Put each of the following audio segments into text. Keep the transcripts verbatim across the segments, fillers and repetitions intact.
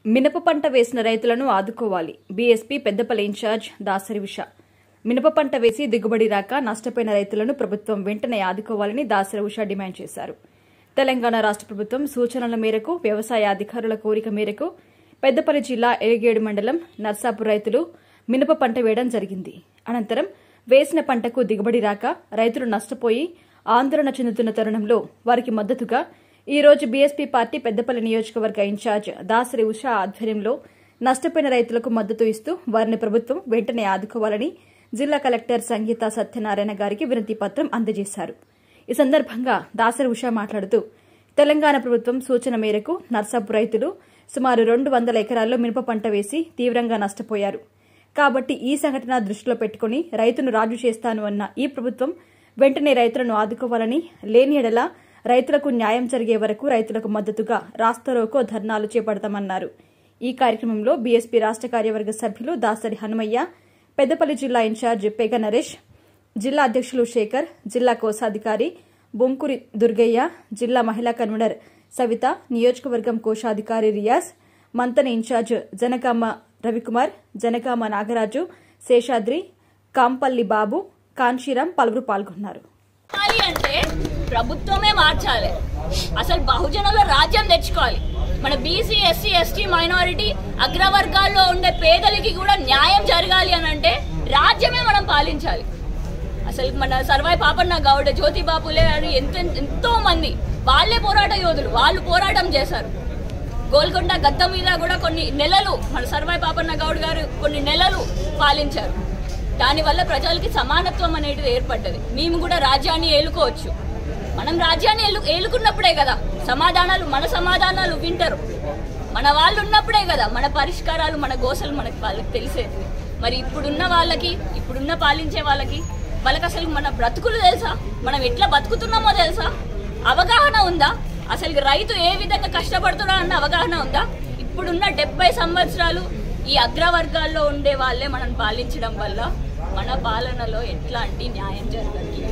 మినప పంట వేసిన రైతులను ఆదుకోవాలి. BSP Peddapalli incharge Dasari Usha. మినప పంట వేసి దిగుబడి రాక నష్టపోయిన రైతులను ప్రభుత్వం వెంటనే ఆదుకోవాలని దాసరి ఉష డిమాండ్ చేశారు. తెలంగాణ రాష్ట ప్రభుత్వం సూచనల మేరకు వ్యవసాయ అధికారుల కోరిక మేరకు పెద్దపల్లి జిల్లా ఎలిగేడు మండలం నర్సాపూర్ రైతులు మినప పంట వేయడం జరిగింది. అనంతరం వేసిన పంటకు దిగుబడి రాక రైతులు నష్టపోయి ఆందోళన చెందుతున్న తరుణంలో వారికి మద్దతుగా ఈ రోజు బీఎస్పీ పార్టీ పెద్దపల్లి నియోజకవర్గ ఇన్ఛార్జ్ దాసరి ఉష ఆధ్వర్యంలో నష్టపోయిన రైతులకు మద్దతు ఇస్తూ వారిని ప్రభుత్వం వెంటనే ఆదుకోవాలని జిల్లా కలెక్టర్ సంగీత సత్యనారాయణ గారికి వినతి పత్రం అందజేశారు. ఈ సందర్భంగా దాసరి ఉష మాట్లాడుతూ తెలంగాణ ప్రభుత్వం సూచన మేరకు నర్సాపూర్ రైతులు సుమారు రెండు వందల ఎకరాల్లో మినప పంట వేసి తీవ్రంగా నష్టపోయారు. కాబట్టి ఈ సంఘటన దృష్టిలో పెట్టుకుని రైతును రాజు చేస్తాను అన్న ఈ ప్రభుత్వం వెంటనే రైతులను ఆదుకోవాలని, లేని ఎడల రైతులకు న్యాయం జరిగే వరకు రైతులకు మద్దతుగా రాస్తారోకో ధర్నాలు చేపడతామన్నారు. ఈ కార్యక్రమంలో బీఎస్పీ రాష్ట కార్యవర్గ సభ్యులు దాసరి హనుమయ్య, పెద్దపల్లి జిల్లా ఇన్ఛార్జ్ పెగ నరేష్, జిల్లా అధ్యక్షులు శేఖర్, జిల్లా కోశాధికారి బొంకురి దుర్గయ్య, జిల్లా మహిళా కన్వీనర్ సవిత, నియోజకవర్గం కోశాధికారి రియాజ్, మంతన ఇన్ఛార్జ్ జనగామ రవికుమార్, జనగామ నాగరాజు, శేషాద్రి, కాంపల్లి బాబు, కాన్షీరాం పలువురు పాల్గొన్నారు. అంటే ప్రభుత్వమే మార్చాలి, అసలు బహుజనుల రాజ్యం తెచ్చుకోవాలి. మన బీసీ, ఎస్సీ, ఎస్టీ, మైనారిటీ అగ్రవర్గాల్లో ఉండే పేదలకి కూడా న్యాయం జరగాలి అని అంటే రాజ్యమే మనం పాలించాలి. అసలు మన సర్వాయి పాపన్న గౌడ, జ్యోతిబాపులే అని ఎంత ఎంతో మంది వాళ్లే పోరాట యోధులు, వాళ్ళు పోరాటం చేశారు. గోల్కొండ గద్ద మీద కూడా కొన్ని నెలలు మన సర్వాయి పాపన్న గౌడ్ గారు కొన్ని నెలలు పాలించారు. దానివల్ల ప్రజలకి సమానత్వం అనేది ఏర్పడ్డది. మేము కూడా రాజ్యాన్ని ఏలుకోవచ్చు. మనం రాజ్యాన్ని ఏలు ఏలుకున్నప్పుడే కదా సమాధానాలు, మన సమాధానాలు వింటారు. మన వాళ్ళు ఉన్నప్పుడే కదా మన పరిష్కారాలు, మన గోసలు మనకి వాళ్ళకి తెలిసేది. మరి ఇప్పుడున్న వాళ్ళకి, ఇప్పుడున్న పాలించే వాళ్ళకి వాళ్ళకి అసలు మన బ్రతుకులు తెలుసా? మనం ఎట్లా బతుకుతున్నామో తెలుసా? అవగాహన ఉందా? అసలు రైతు ఏ విధంగా కష్టపడుతున్నా అన్న అవగాహన ఉందా? ఇప్పుడున్న డెబ్బై సంవత్సరాలు ఈ అగ్రవర్గాల్లో ఉండే వాళ్ళే మనం పాలించడం వల్ల మన పాలనలో ఎట్లాంటి న్యాయం జరగదు.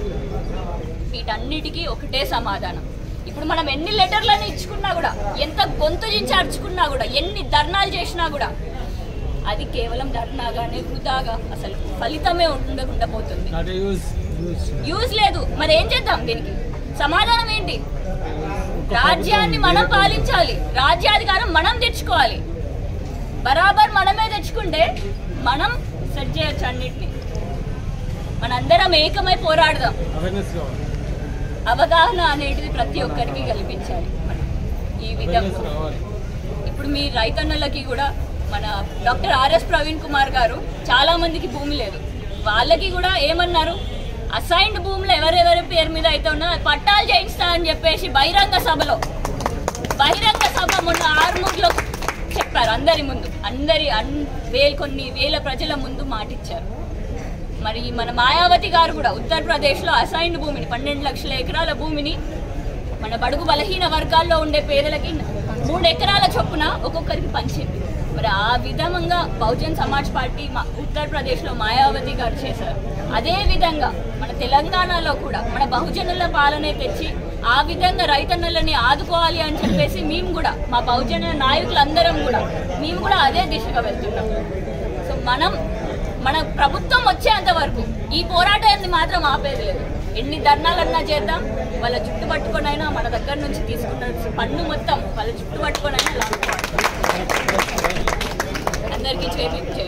వీటన్నిటికీ ఒకటే సమాధానం. ఇప్పుడు మనం ఎన్ని లెటర్లను ఇచ్చుకున్నా కూడా, ఎంత గొంతు చించి అర్చుకున్నా కూడా, ఎన్ని ధర్నాలు చేసినా కూడా అది కేవలం ధర్నాగానే వృధాగా అసలు ఫలితమే ఉండకుండా పోతుంది. యూజ్ లేదు. మరి ఏం చేద్దాం? దీనికి సమాధానం ఏంటి? రాజ్యాన్ని మనం పాలించాలి, రాజ్యాధికారం మనం తెచ్చుకోవాలి. బరాబర్ మనమే తెచ్చుకుంటే మనం సెట్ చేయొచ్చు అన్నిటినీ. మనందరం ఏకమై పోరాడదాం. అవగాహన అనేది ప్రతి ఒక్కరికి కల్పించాలి. ఈ విధంగా ఇప్పుడు మీ రైతన్నలకి కూడా మన డాక్టర్ ఆర్ఎస్ ప్రవీణ్ కుమార్ గారు చాలా మందికి భూమి లేదు, వాళ్ళకి కూడా ఏమన్నారు, అసైన్డ్ భూములు ఎవరెవరి పేరు మీద అయితే ఉన్నా పట్టాలు చేయిస్తా అని చెప్పేసి బహిరంగ సభలో బహిరంగ సభ మొన్న ఆరుమూరులో చెప్పారు. అందరి ముందు, అందరి వేల కొన్ని వేల ప్రజల ముందు మాటిచ్చారు. మరి మన మాయావతి గారు కూడా ఉత్తరప్రదేశ్ లో అసైన్డ్ భూమిని, పన్నెండు లక్షల ఎకరాల భూమిని మన బడుగు బలహీన వర్గాల్లో ఉండే పేదలకి మూడు ఎకరాల చొప్పున ఒక్కొక్కరికి పంచింది. మరి ఆ విధంగా బహుజన్ సమాజ్ పార్టీ ఉత్తరప్రదేశ్ లో మాయావతి గారు చేశారు. అదే విధంగా మన తెలంగాణలో కూడా మన బహుజనుల పాలనే తెచ్చి ఆ విధంగా రైతన్నలని ఆదుకోవాలి అని చెప్పేసి మేము కూడా, మా బహుజన నాయకులందరం కూడా మేము కూడా అదే దిశగా వెళ్తున్నాం. సో మనం మన ప్రభుత్వం వచ్చేంత వరకు ఈ పోరాటాన్ని మాత్రం ఆపేది లేదు. ఎన్ని ధర్నాలన్నా చేద్దాం, వాళ్ళ చుట్టు పట్టుకొనైనా మన దగ్గర నుంచి తీసుకున్న పన్ను మొత్తం వాళ్ళ చుట్టు పట్టుకొనైనా లాభం. అందరికీ చేపి